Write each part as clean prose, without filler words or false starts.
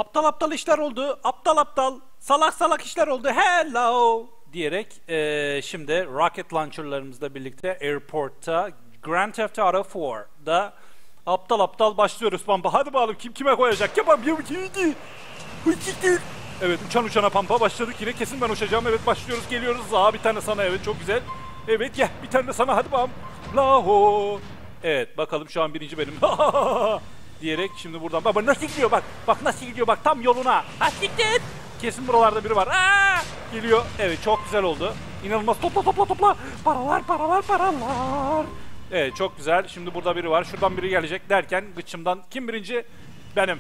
aptal aptal işler oldu. Aptal aptal salak salak işler oldu. Hello diyerek şimdi rocket launcherlarımızla birlikte airport'ta Grand Theft Auto 4'da aptal aptal başlıyoruz Pampa. Hadi bakalım kim kime koyacak? Yapam ya. Evet, uçan uçana Pampa başladık yine. Kesin ben uçacağım. Evet, başlıyoruz, geliyoruz. Bir tane sana, evet, çok güzel. Evet, gel bir tane de sana, hadi bakalım. Laho. Evet, bakalım şu an birinci benim. Diyerek şimdi buradan bak nasıl gidiyor, bak. Bak nasıl gidiyor, bak tam yoluna. Siktir. Kesin buralarda biri var. Geliyor. Evet, çok güzel oldu. İnanılmaz. Topla. Paralar. Evet, çok güzel. Şimdi burada biri var. Şuradan biri gelecek derken gıçımdan kim birinci? Benim.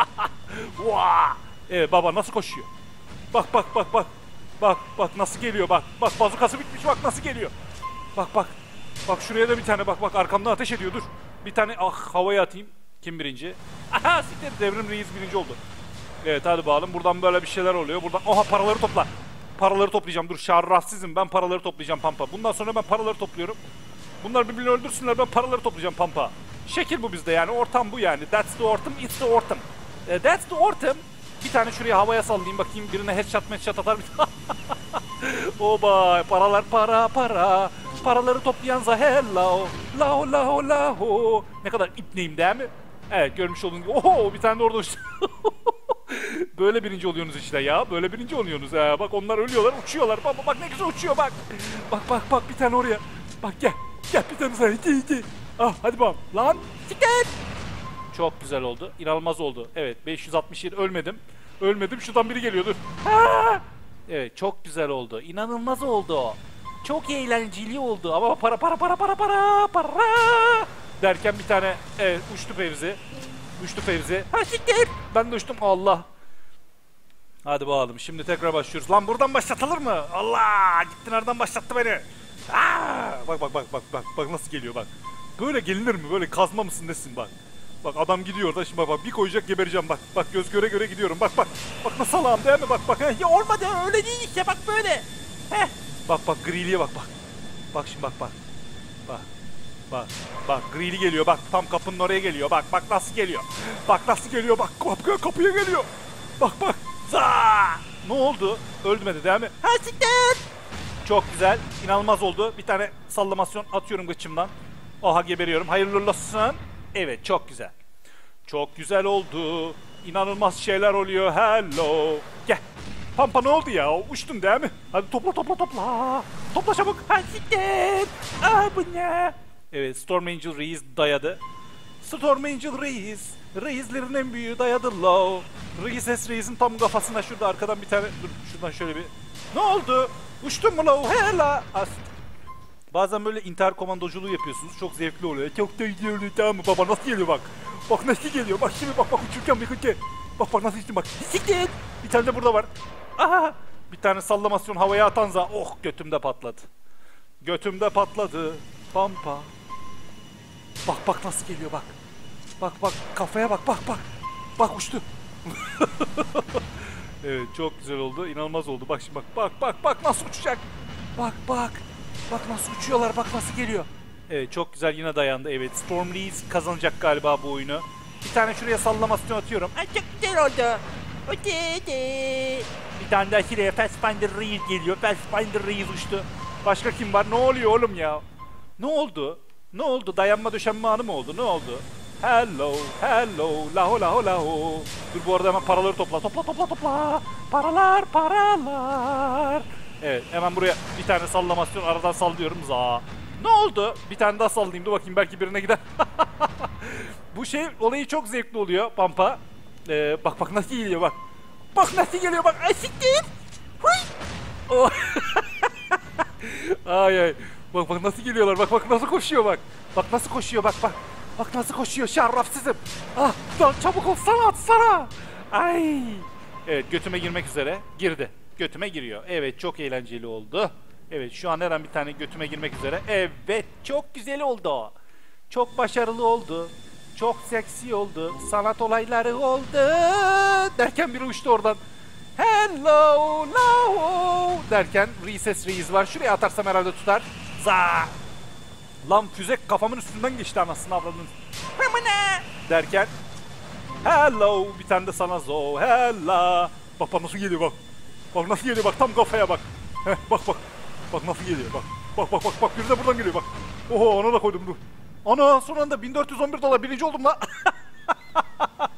Evet baba, nasıl koşuyor? Bak. Bak nasıl geliyor, bak. Bak bazukası bitmiş, bak nasıl geliyor. Bak. Bak şuraya da bir tane, bak arkamdan ateş ediyor, dur. Bir tane havaya atayım. Kim birinci? Aha, siktir, Devrim Reis birinci oldu. Evet, hadi bakalım, buradan böyle bir şeyler oluyor. Buradan paraları topla. Paraları toplayacağım, dur, şarrafsızım, ben paraları toplayacağım Pampa. Bundan sonra ben paraları topluyorum. Bunlar birbirini öldürsünler, ben paraları toplayacağım Pampa. Şekil bu bizde yani, ortam bu yani. That's the ortam, it's the ortam. That's the ortam. Bir tane şuraya havaya sallayayım bakayım, birine headshot atar bir. Oba, paralar para. Paraları toplayan hello. Laho. Ne kadar ipneyim değil mi? Evet, görmüş olduğunuz gibi. Oho, bir tane de orada uçtu. Böyle birinci oluyorsunuz işte ya. Böyle birinci oluyorsunuz. Bak onlar ölüyorlar, uçuyorlar. Bak ne güzel uçuyor bak. Bak bir tane oraya. Bak gel bir tane sana. İki. Hadi bakalım. Lan siktir. Çok güzel oldu. İnanılmaz oldu. Evet, 567 ölmedim. Şuradan biri geliyor, dur. Evet, çok güzel oldu. İnanılmaz oldu. Çok eğlenceli oldu ama para derken bir tane uçtu Fevzi. Siktir. Ben de uçtum, Allah. Hadi bakalım, şimdi tekrar başlıyoruz. Lan buradan başlatılır mı? Allah, gitti, nereden başlattı beni? Bak nasıl geliyor, bak. Böyle gelinir mi? Böyle kazma mısın nesin, bak. Bak adam gidiyor da şimdi, bak bir koyacak, gebereceğim, bak. Bak göz göre gidiyorum, bak. Bak nasıl salağım değil mi, bak. Ya olmadı, öyle değil işte, bak böyle. Bak griliye bak. Bak şimdi, bak. Bak grili geliyor, bak tam kapının oraya geliyor, bak nasıl geliyor. Bak kapıya geliyor. Bak. Ne oldu? Öldürmedi değil mi? Siktir. Çok güzel, inanılmaz oldu. Bir tane sallamasyon atıyorum gıçımdan. Geberiyorum, hayırlı olsun. Evet, çok güzel. Çok güzel oldu. İnanılmaz şeyler oluyor. Hello. Gel. Pampa, ne oldu ya? Uçtun değil mi? Hadi topla. Topla çabuk. Siktir. Bu ne? Evet, Storm Angel Reis dayadı. Storm Angel Reis. Reislerin en büyüğü dayadı low. Reis'in tam kafasına şurada arkadan bir tane. Dur, şuradan şöyle bir. Ne oldu? Uçtun mu low? Hela. Bazen böyle intihar komandoculuğu yapıyorsunuz. Çok zevkli oluyor. Çok da iyi oluyor, tamam mı? Baba nasıl geliyor bak. Bak nasıl geliyor. Bak şimdi bak uçurken bir. Bak nasıl içtim bak. Siktir. Bir tane de burada var. Bir tane sallamasyon havaya atanza. Götümde patladı. Pampa. Bak nasıl geliyor bak. Bak kafaya bak. Bak uçtu. Evet, çok güzel oldu. İnanılmaz oldu. Bak şimdi bak nasıl uçacak. Bak nasıl uçuyorlar, bak nasıl geliyor. Evet, çok güzel, yine dayandı. Evet, Storm Reis kazanacak galiba bu oyunu. Bir tane şuraya sallamasyon atıyorum. Çok güzel oldu. Bir tane daha şuraya Pathfinder Reis geliyor. Pathfinder Reis uçtu. Başka kim var? Ne oluyor oğlum ya? Ne oldu? Dayanma döşenme anı mı oldu? Ne oldu? Hello. Laho. Dur, bu arada hemen paraları topla. Paralar. Evet, hemen buraya bir tane sallamasyon aradan sallıyorum. Ne oldu? Bir tane daha sallayayım, dur bakayım, belki birine gider. Bu olayı çok zevkli oluyor Pampa. Bak nasıl geliyor, bak. Bak nasıl geliyor, bak. Siktir. Ay. Bak nasıl geliyorlar, bak nasıl koşuyor, bak. Bak nasıl koşuyor, bak. Bak nasıl koşuyor, şarrafsızım. Lan çabuk ol, atsana. Ay. Evet, götüme girmek üzere. Girdi. Götüme giriyor. Evet, çok eğlenceli oldu. Evet, şu an her an bir tane götüme girmek üzere. Evet, çok güzel oldu. Çok başarılı oldu. Çok seksi oldu. Sanat olayları oldu. Derken biri uçtu oradan. Hello, derken Reis var. Şuraya atarsam herhalde tutar. Lan füze kafamın üstünden geçti, anasını avradın. Derken Hello. Bir tane de sana zo. Hello. Bak bak nasıl geliyor bak. Bak nasıl geliyor bak tam kafaya bak. Heh, bak bak. Bak nasıl geliyor bak. Bak bak bak bak bir de buradan geliyor bak. Oho ona da koydum dur. Ana son anda 1411 dolar birinci oldum la.